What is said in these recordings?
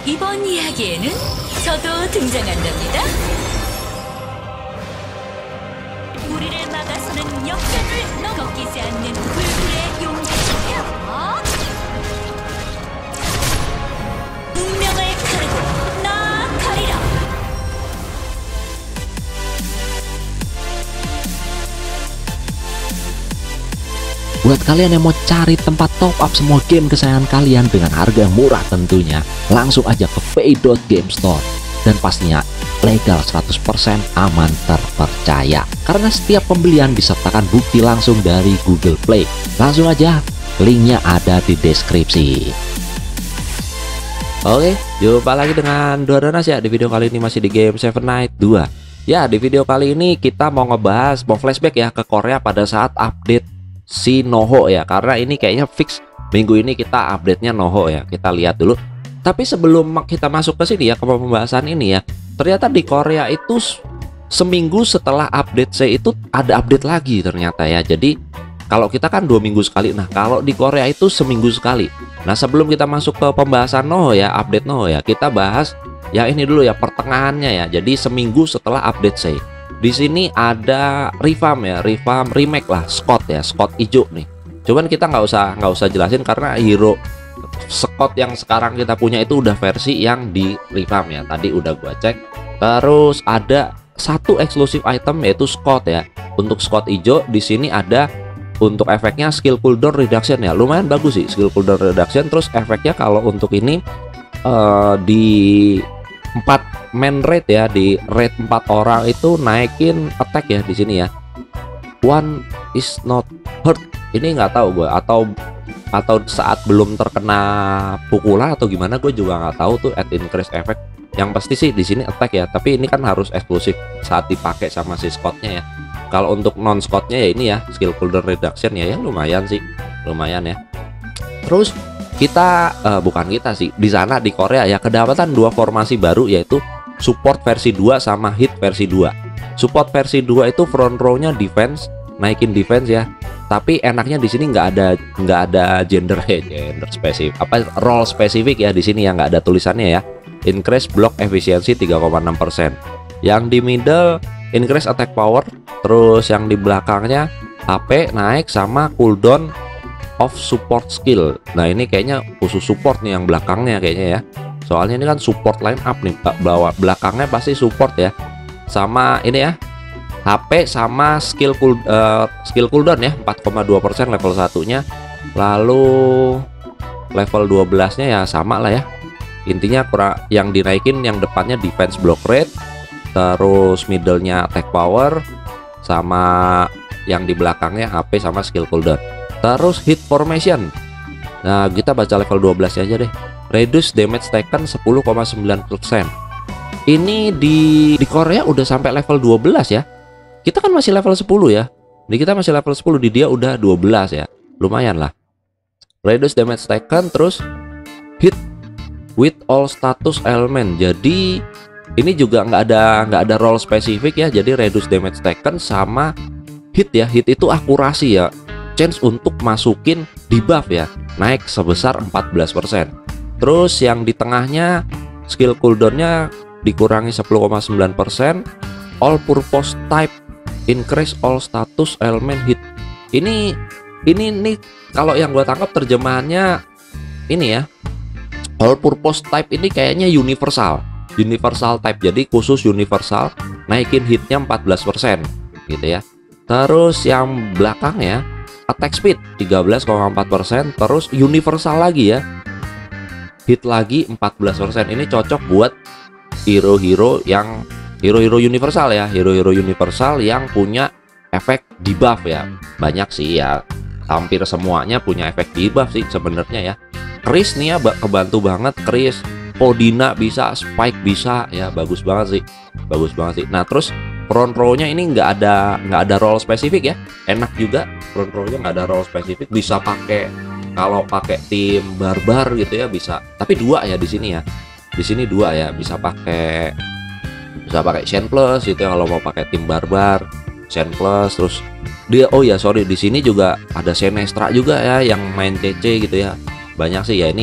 이번 이야기에는 저도 등장한답니다. 우리를 막아서는 역전을 꺾이지 않는 불굴의 용기야. 운명을 가르고 나아가리라. Buat kalian yang mau cari tempat top up semua game kesayangan kalian dengan harga yang murah tentunya, langsung aja ke Pay.Game Store. Dan pastinya legal 100%, aman, terpercaya. Karena setiap pembelian disertakan bukti langsung dari Google Play. Langsung aja, linknya ada di deskripsi. Oke, jumpa lagi dengan Dodonas ya. Di video kali ini masih di game Seven Knights 2. Ya, di video kali ini kita mau mau flashback ya ke Korea pada saat update si Noho ya, karena ini kayaknya fix minggu ini kita update-nya Noho ya. Kita lihat dulu. Tapi sebelum kita masuk ke sini ya, ke pembahasan ini ya, ternyata di Korea itu seminggu setelah update C itu ada update lagi ternyata ya. Jadi kalau kita kan 2 minggu sekali, nah kalau di Korea itu seminggu sekali. Nah sebelum kita masuk ke pembahasan Noho ya, update Noho ya, kita bahas ya ini dulu ya, pertengahannya ya. Jadi seminggu setelah update C. Di sini ada revamp ya, remake lah Scott ya, Scott hijau nih. Cuman kita nggak usah jelasin karena hero Scott yang sekarang kita punya itu udah versi yang di revamp ya. Tadi udah gua cek. Terus ada satu eksklusif item yaitu Scott ya. Untuk Scott hijau di sini ada untuk efeknya skill cooldown reduction ya. Lumayan bagus sih skill cooldown reduction. Terus efeknya kalau untuk ini di 4 main rate ya, di rate 4 orang itu naikin attack ya di sini ya. One is not hurt. Ini nggak tahu gue, atau saat belum terkena pukulan atau gimana, gue juga nggak tahu tuh add increase effect. Yang pasti sih di sini attack ya, tapi ini kan harus eksklusif saat dipakai sama si Scottnya ya. Kalau untuk non Scottnya ya ini ya skill cooldown reduction ya, lumayan sih, lumayan ya. Terus kita bukan kita sih, di sana di Korea ya kedapatan 2 formasi baru, yaitu support versi 2 sama hit versi 2. Support versi 2 itu front row-nya defense, naikin defense ya. Tapi enaknya di sini nggak ada gender spesifik, role spesifik ya di sini ya, nggak ada tulisannya ya. Increase block efficiency 3,6%. Yang di middle increase attack power, terus yang di belakangnya HP naik sama cooldown of support skill. Nah ini kayaknya khusus support nih yang belakangnya kayaknya ya. Soalnya ini kan support line up nih, belakangnya pasti support ya. Sama ini ya, HP sama skill cooldown ya, 4,2% level 1-nya. Lalu level 12-nya ya sama lah ya. Intinya yang dinaikin yang depannya defense block rate, terus middle-nya attack power, sama yang di belakangnya HP sama skill cooldown. Terus hit formation. Nah kita baca level 12 aja deh. Reduce damage taken 10,9%. Ini di Korea udah sampai level 12 ya. Kita kan masih level 10 ya. Di kita masih level 10, di dia udah 12 ya. Lumayan lah. Reduce damage taken, terus hit with all status element. Jadi ini juga nggak ada role spesifik ya. Jadi reduce damage taken sama hit ya. Hit itu akurasi ya. Chance untuk masukin debuff ya, naik sebesar 14%. Terus yang di tengahnya skill cooldownnya dikurangi 10,9%. All purpose type increase all status element hit. Ini kalau yang gua tangkap terjemahannya ini ya, all purpose type ini kayaknya universal type, jadi khusus universal, naikin hitnya 14% gitu ya. Terus yang belakangnya attack speed 13,4%, terus universal lagi ya, hit lagi 14%. Ini cocok buat hero-hero universal ya, hero-hero universal yang punya efek debuff ya. Banyak sih ya, hampir semuanya punya efek debuff sih sebenarnya ya. Chris nih ya kebantu banget, Chris, Podina bisa, Spike bisa ya, bagus banget sih. Nah terus front row-nya ini nggak ada role spesifik ya, enak juga. Front row-nya nggak ada role spesifik, bisa pakai kalau pakai tim barbar gitu ya bisa. Tapi 2 ya di sini ya, di sini 2 ya, bisa pakai Shen Plus gitu ya kalau mau pakai tim barbar, Shen Plus. Terus dia di sini juga ada Senestra juga ya yang main CC gitu ya. Banyak sih ya, ini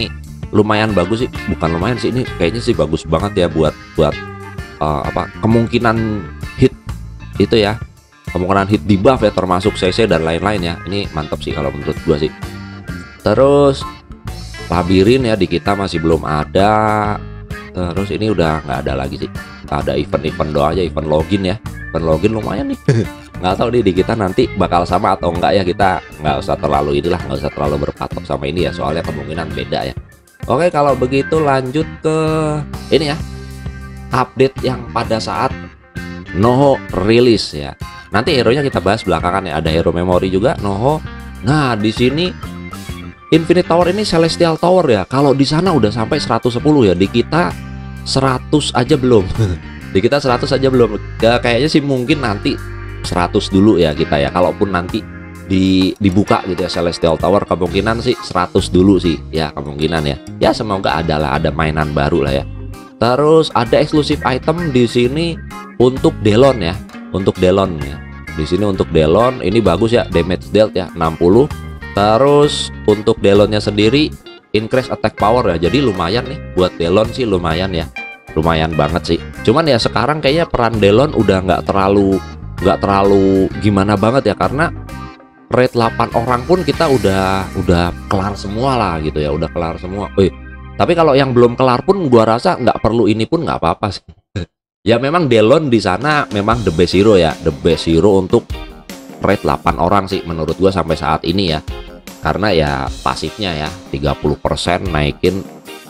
lumayan bagus sih, bukan lumayan sih, ini kayaknya sih bagus banget ya buat kemungkinan hit itu ya, kemungkinan hit di buff ya, termasuk CC dan lain-lain ya. Ini mantap sih kalau menurut gua sih. Terus labirin ya di kita masih belum ada. Terus ini udah nggak ada lagi sih, ada event-event doang aja, event login ya. Event login lumayan nih. Nggak tahu nih di kita nanti bakal sama atau enggak ya, kita nggak usah terlalu nggak usah terlalu berpatok sama ini ya, soalnya kemungkinan beda ya. Oke, kalau begitu lanjut ke ini ya, update yang pada saat Noho rilis ya. Nanti hero nya kita bahas belakangan ya, ada hero memory juga Noho. Nah di sini Infinite Tower ini Celestial Tower ya. Kalau di sana udah sampai 110 ya, di kita 100 aja belum. Di kita 100 aja belum. Ya, kayaknya sih mungkin nanti 100 dulu ya kita ya. Kalaupun nanti dibuka gitu ya Celestial Tower, kemungkinan sih 100 dulu sih ya, kemungkinan ya. Ya semoga ada mainan baru lah ya. Terus ada eksklusif item di sini untuk Delon ya. Untuk Delon ya. Di sini untuk Delon ini bagus ya, damage dealt ya 60. Terus untuk Delonnya sendiri increase attack power ya. Jadi lumayan nih buat Delon sih, lumayan ya. Lumayan banget sih. Cuman ya sekarang kayaknya peran Delon udah nggak terlalu gimana banget ya, karena rate 8 orang pun kita udah kelar semua lah gitu ya, udah kelar semua. Tapi kalau yang belum kelar pun gua rasa nggak perlu ini pun nggak apa-apa sih. Ya memang Delon di sana memang the best hero ya, the best hero untuk rate 8 orang sih menurut gua sampai saat ini ya. Karena ya pasifnya ya 30% naikin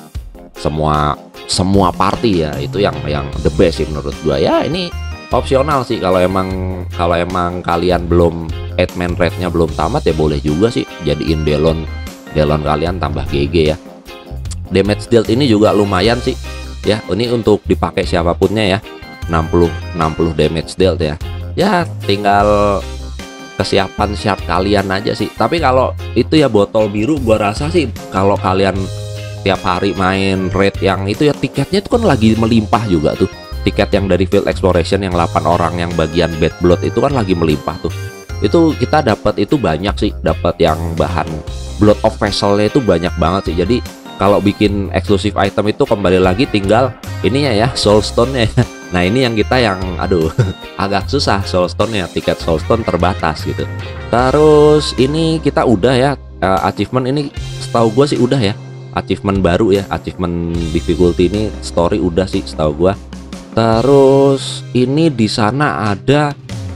semua party ya, itu yang the best sih menurut gua ya. Ini opsional sih, kalau emang kalian belum 8-man rate-nya belum tamat ya boleh juga sih jadiin Delon kalian tambah GG ya. Damage dealt ini juga lumayan sih ya, ini untuk dipakai siapapunnya ya, 60 damage dealt ya. Ya tinggal kesiapan shard kalian aja sih. Tapi kalau itu ya botol biru, gua rasa sih kalau kalian tiap hari main raid yang itu ya, tiketnya itu kan lagi melimpah juga tuh. Tiket yang dari field exploration yang 8 orang yang bagian bad blood itu kan lagi melimpah tuh. Itu kita dapat itu banyak sih, dapat yang bahan blood of vesselnya itu banyak banget sih. Jadi kalau bikin eksklusif item itu kembali lagi tinggal ininya ya, soulstone-nya ya. Nah ini yang kita aduh agak susah, soulstone-nya, tiket soulstone terbatas gitu. Terus ini kita udah ya, achievement ini setahu gue sih udah ya, achievement baru ya, achievement difficulty ini story udah sih setahu gue. Terus ini di sana ada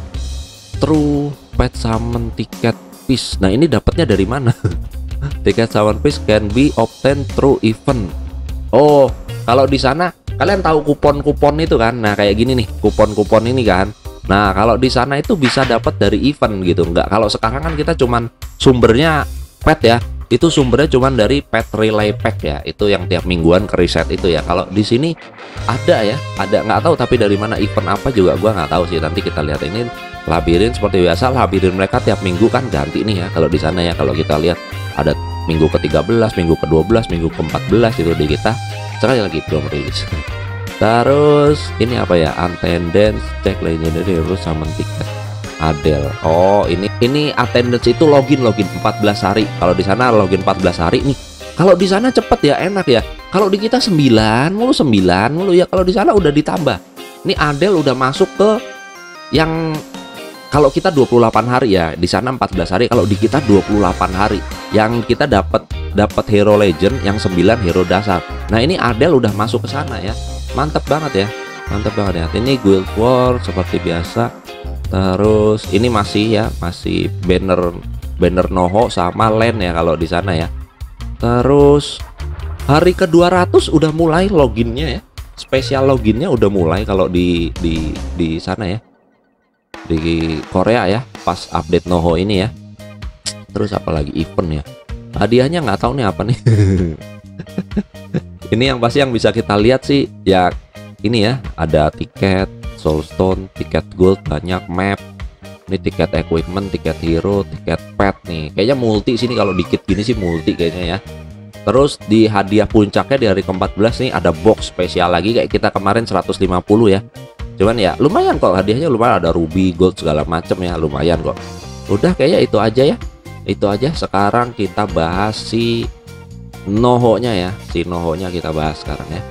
true pet summon ticket piece. Nah ini dapatnya dari mana? Ticket summon piece can be obtained through event. Oh kalau di sana kalian tahu kupon-kupon itu kan? Nah kayak gini nih kupon-kupon ini kan. Nah kalau di sana itu bisa dapat dari event gitu. Enggak, kalau sekarang kan kita cuman sumbernya pet ya. Itu sumbernya cuman dari pet relay pack ya, itu yang tiap mingguan ke reset itu ya. Kalau di sini ada ya, ada, nggak tahu tapi dari mana, event apa juga gua nggak tahu sih. Nanti kita lihat. Ini labirin seperti biasa, labirin mereka tiap minggu kan ganti nih ya. Kalau di sana ya, kalau kita lihat ada minggu ke-13, minggu ke-12, minggu ke-14 itu di kita. Sekali lagi belum rilis. Terus ini apa ya, attendance cek legendary terus summon ticket Adele. Oh ini attendance itu login 14 hari. Kalau di sana login 14 hari nih. Kalau di sana cepet ya, enak ya. Kalau di kita 9 mulu ya. Kalau di sana udah ditambah. Ini Adele udah masuk ke yang kalau kita 28 hari ya, di sana 14 hari. Kalau di kita 28 hari. Yang kita dapat hero legend yang 9 hero dasar. Nah ini Adele udah masuk ke sana ya. Mantap banget ya. Mantap banget ya. Ini Guild War seperti biasa. Terus ini masih banner Noho sama Land ya kalau di sana ya. Terus hari ke-200 udah mulai loginnya ya. Spesial loginnya udah mulai kalau di sana ya. Di Korea ya, pas update Noho ini ya. Terus apalagi event ya. Hadiahnya nggak tahu nih apa nih. Ini yang pasti yang bisa kita lihat sih ya, ini ya, ada tiket soulstone, tiket gold, banyak map. Ini tiket equipment, tiket hero, tiket pet nih. Kayaknya multi sini, kalau dikit gini sih multi kayaknya ya. Terus di hadiah puncaknya di hari ke-14 nih ada box spesial lagi kayak kita kemarin 150 ya. Cuman ya lumayan kok, hadiahnya lumayan, ada ruby, gold segala macem ya, lumayan kok. Udah kayaknya itu aja ya. Itu aja. Sekarang kita bahas si Noho-nya ya, si Noho-nya kita bahas sekarang ya.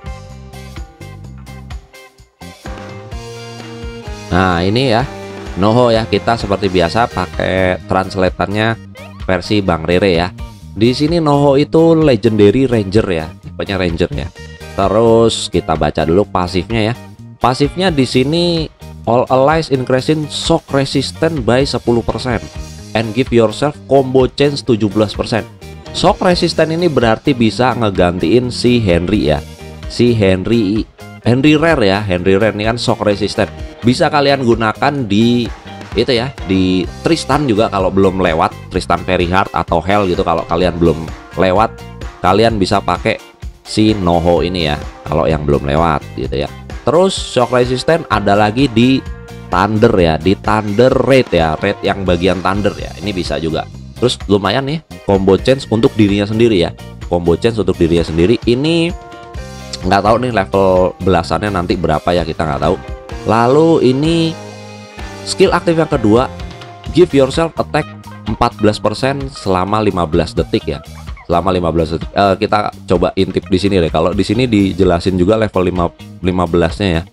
Nah ini ya Noho ya, kita seperti biasa pakai translatornya versi Bang Rere ya. Di sini Noho itu legendary ranger ya, tipenya ranger ya. Terus kita baca dulu pasifnya ya. Pasifnya di sini all allies increasing shock resistant by 10% and give yourself combo chance 17%. Shock resistant ini berarti bisa ngegantiin si Henry ya. Si Henry Rare ya, Henry Rare ini kan shock resistant. Bisa kalian gunakan di itu ya, di Tristan juga kalau belum lewat, Tristan Very Hard atau Hell gitu. Kalau kalian belum lewat, kalian bisa pakai si Noho ini ya, kalau yang belum lewat gitu ya. Terus shock resistant ada lagi di Thunder ya, di Thunder Raid ya, Raid yang bagian Thunder ya, ini bisa juga. Terus lumayan nih combo chance untuk dirinya sendiri ya, combo chance untuk dirinya sendiri. Ini nggak tahu nih level belasannya nanti berapa ya, kita nggak tahu. Lalu ini skill aktif yang kedua, give yourself attack 14% selama 15 detik ya. Selama 15 detik. Kita coba intip di sini deh. Kalau di sini dijelasin juga level 15-nya ya.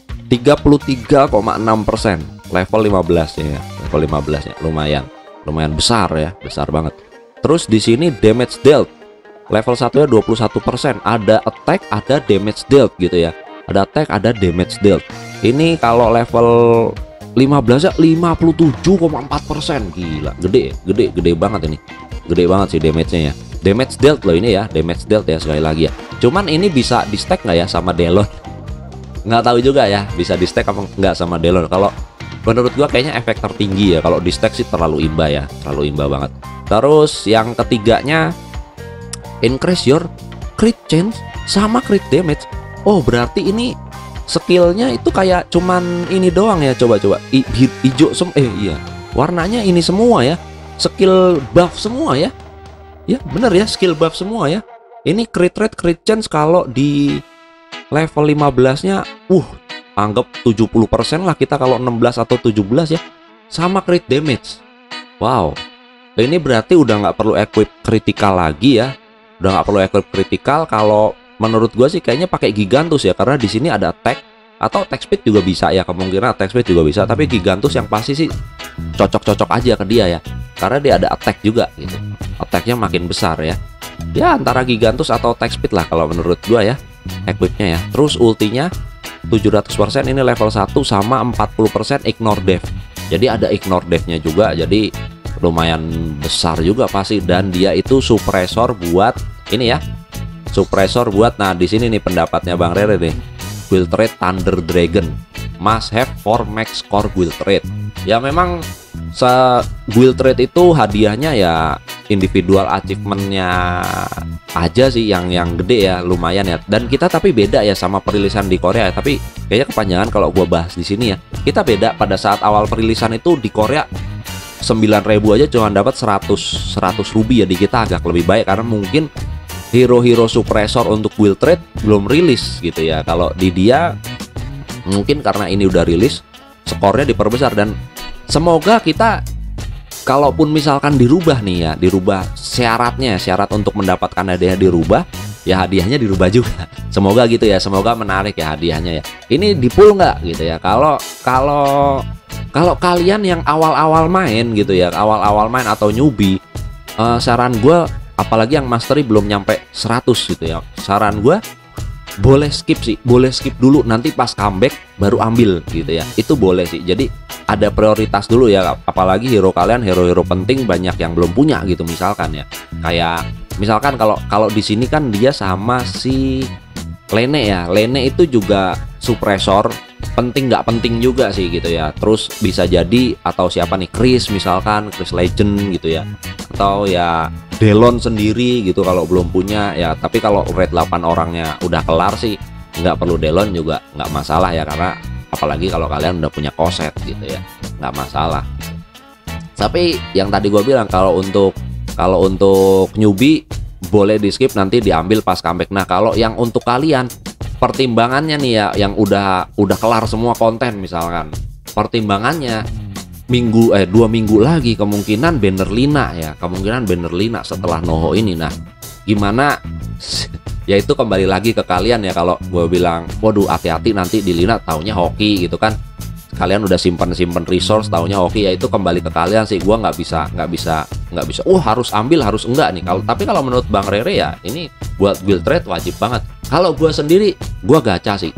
33,6% level 15-nya ya. Level 15-nya lumayan besar ya, besar banget. Terus di sini damage dealt. Level 1-nya 21%. Ada attack, ada damage dealt gitu ya. Ada attack, ada damage dealt. Ini kalau level 15 ya 57,4%. Gila, gede banget ini. Gede banget sih damage-nya ya. Damage dealt loh ini ya, damage dealt ya sekali lagi ya. Cuman ini bisa di stack nggak ya sama Delon? Nggak tahu juga ya, bisa di stack apa nggak sama Delon. Kalau menurut gua kayaknya efek tertinggi ya. Kalau di stack sih terlalu imba ya, terlalu imba banget. Terus yang ketiganya, increase your crit chance sama crit damage. Oh berarti ini skillnya itu kayak cuman ini doang ya. Coba hijau iya, warnanya ini semua ya, skill buff semua ya. Ya bener ya, skill buff semua ya. Ini crit rate, crit chance kalau di level 15-nya anggap 70% lah kita kalau 16 atau 17 ya. Sama crit damage. Wow, ini berarti udah nggak perlu equip critical lagi ya. Udah nggak perlu equip critical. Kalau menurut gua sih kayaknya pakai Gigantus ya, karena di sini ada attack atau attack speed juga bisa ya, kemungkinan attack speed juga bisa. Tapi Gigantus yang pasti sih cocok-cocok aja ke dia ya, karena dia ada attack juga gitu. Attacknya makin besar ya. Ya antara Gigantus atau attack speed lah kalau menurut gua ya, equipnya ya. Terus ultinya 700%, ini level 1 sama 40% ignore death. Jadi ada ignore death-nya juga, jadi lumayan besar juga pasti. Dan dia itu suppressor buat ini ya, suppressor buat, nah di sini nih pendapatnya Bang Rere nih, Guild Trade Thunder Dragon must have for max core Guild Trade. Ya memang Guild Trade itu hadiahnya ya individual achievementnya aja sih yang gede ya, lumayan ya. Dan kita tapi beda ya sama perilisan di Korea ya. Tapi kayaknya kepanjangan kalau gua bahas di sini ya. Kita beda, pada saat awal perilisan itu di Korea 9.000 aja cuma dapat 100 ruby ya. Di kita agak lebih baik karena mungkin hero-hero suppressor untuk Guild Trade belum rilis gitu ya. Kalau di dia mungkin karena ini udah rilis, skornya diperbesar. Dan semoga kita, kalaupun misalkan dirubah nih ya, dirubah syaratnya, syarat untuk mendapatkan hadiah dirubah, ya hadiahnya dirubah juga. Semoga gitu ya, semoga menarik ya hadiahnya ya. Ini di pool nggak gitu ya. Kalau kalian yang awal-awal main gitu ya, awal-awal main atau newbie, saran gue, apalagi yang mastery belum nyampe 100 gitu ya, saran gue boleh skip sih, boleh skip dulu, nanti pas comeback baru ambil gitu ya. Itu boleh sih. Jadi ada prioritas dulu ya, apalagi hero kalian hero-hero penting banyak yang belum punya gitu misalkan ya. Kayak misalkan kalau di sini kan dia sama si Lene ya. Lene itu juga suppressor, penting nggak penting juga sih gitu ya. Terus bisa jadi atau siapa nih, Chris misalkan, Chris Legend gitu ya. Atau ya Delon sendiri gitu kalau belum punya ya. Tapi kalau raid 8 orangnya udah kelar sih nggak perlu Delon juga, nggak masalah ya, karena apalagi kalau kalian udah punya koset gitu ya, nggak masalah. Tapi yang tadi gue bilang, kalau untuk newbie boleh di skip, nanti diambil pas comeback. Nah kalau yang untuk kalian pertimbangannya nih ya, yang udah kelar semua konten misalkan, pertimbangannya 2 minggu lagi kemungkinan banner Lina ya, kemungkinan banner Lina setelah Noho ini. Nah gimana ya itu kembali lagi ke kalian ya. Kalau gue bilang waduh hati-hati nanti di Lina taunya hoki gitu kan, kalian udah simpen resource taunya hoki, ya itu kembali ke kalian sih. Gue nggak bisa harus ambil harus enggak nih. Tapi kalau menurut Bang Rere ya ini buat build trade wajib banget. Kalau gue sendiri gue gacha sih.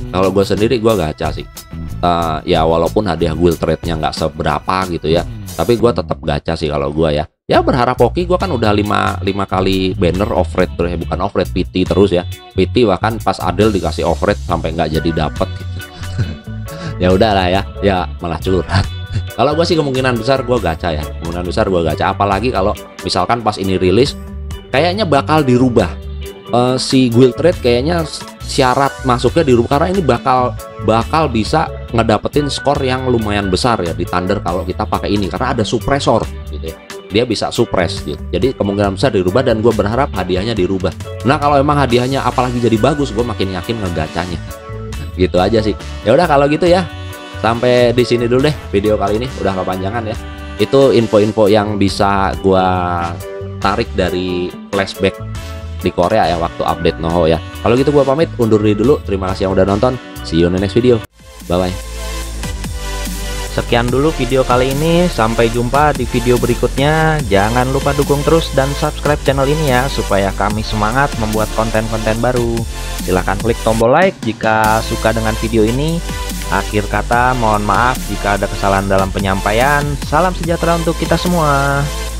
Ya walaupun hadiah guild trade-nya nggak seberapa gitu ya, tapi gue tetap gacha sih kalau gue ya. Ya berharap hoki. Gue kan udah 5 kali banner off rate terus ya, bukan off rate, PT terus ya. PT bahkan pas Adel dikasih off rate sampai nggak jadi dapet gitu. Ya udahlah ya malah curhat. Kalau gue sih kemungkinan besar gue gacha ya, apalagi kalau misalkan pas ini rilis kayaknya bakal dirubah. Si guild trade kayaknya syarat masuknya dirubah, karena ini bakal bisa ngedapetin skor yang lumayan besar ya di Thunder kalau kita pakai ini, karena ada suppressor gitu ya. Dia bisa suppress gitu. Jadi kemungkinan besar dirubah, dan gue berharap hadiahnya dirubah. Nah kalau emang hadiahnya apalagi jadi bagus, gue makin yakin ngegacanya. Gitu aja sih. Ya udah kalau gitu ya. Sampai di sini dulu deh video kali ini, udah kepanjangan ya. Itu info-info yang bisa gue tarik dari flashback di Korea ya waktu update Noho ya. Kalau gitu gue pamit undur diri dulu. Terima kasih yang udah nonton. See you in the next video. Bye bye. Sekian dulu video kali ini, sampai jumpa di video berikutnya. Jangan lupa dukung terus dan subscribe channel ini ya, supaya kami semangat membuat konten-konten baru. Silahkan klik tombol like jika suka dengan video ini. Akhir kata, mohon maaf jika ada kesalahan dalam penyampaian. Salam sejahtera untuk kita semua.